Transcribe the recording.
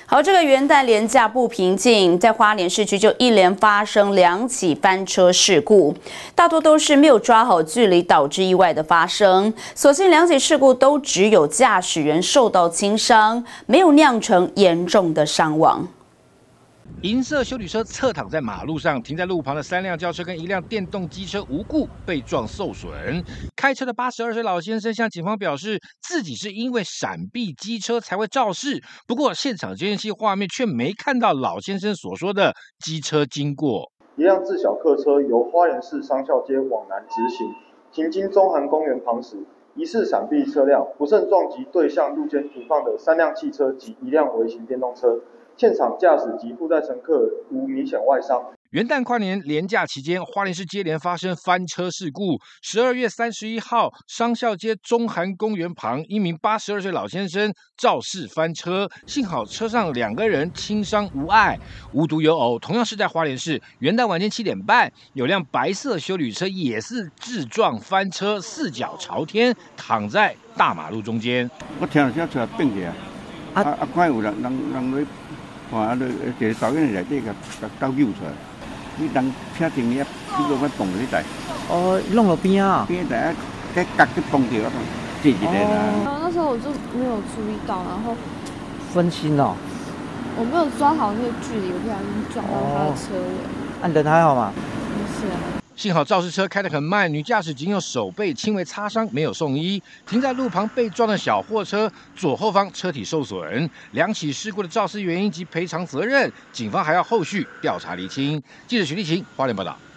好，这个元旦连假不平静，在花莲市区就一连发生2起翻车事故，大多都是没有抓好距离导致意外的发生。所幸2起事故都只有驾驶人受到轻伤，没有酿成严重的伤亡。 银色休旅车侧躺在马路上，停在路旁的3辆轿车跟1辆电动机车无故被撞受损。开车的82岁老先生向警方表示，自己是因为闪避机车才会肇事，不过现场监视器画面却没看到老先生所说的机车经过。 一辆自小客车由花莲市商校街往南直行，行经中韩公园旁时，疑似闪避车辆不慎撞击对向路肩停放的3辆汽车及1辆微型电动车。 现场驾驶及附载乘客无明显外伤。 元旦跨年连假期间，花莲市接连发生翻车事故。12月31号，商校街中韩公园旁，一名82岁老先生肇事翻车，幸好车上2个人轻伤无碍。无独有偶，同样是在花莲市，元旦晚间7点半，有辆白色休旅车也是自撞翻车，4脚朝天，躺在大马路中间。 我听到车并起啊，看有人咧。 哇！就导演嚟啲個兜腰出嚟，啲人車停呢，呢個乜動嗰啲仔。 哦，弄到邊啊？ 邊第一隔啲崩掉嗰度，自己嚟啦。 那時候我就沒有注意到，然後分心哦。 我沒有抓好那個距離，我不小心撞到他的車尾。 啊，人還好嗎？ 沒事啊。 幸好肇事车开得很慢，女驾驶仅有手背轻微擦伤，没有送医。停在路旁被撞的小货车左后方车体受损。2起事故的肇事原因及赔偿责任，警方还要后续调查厘清。记者许立晴，花莲报道。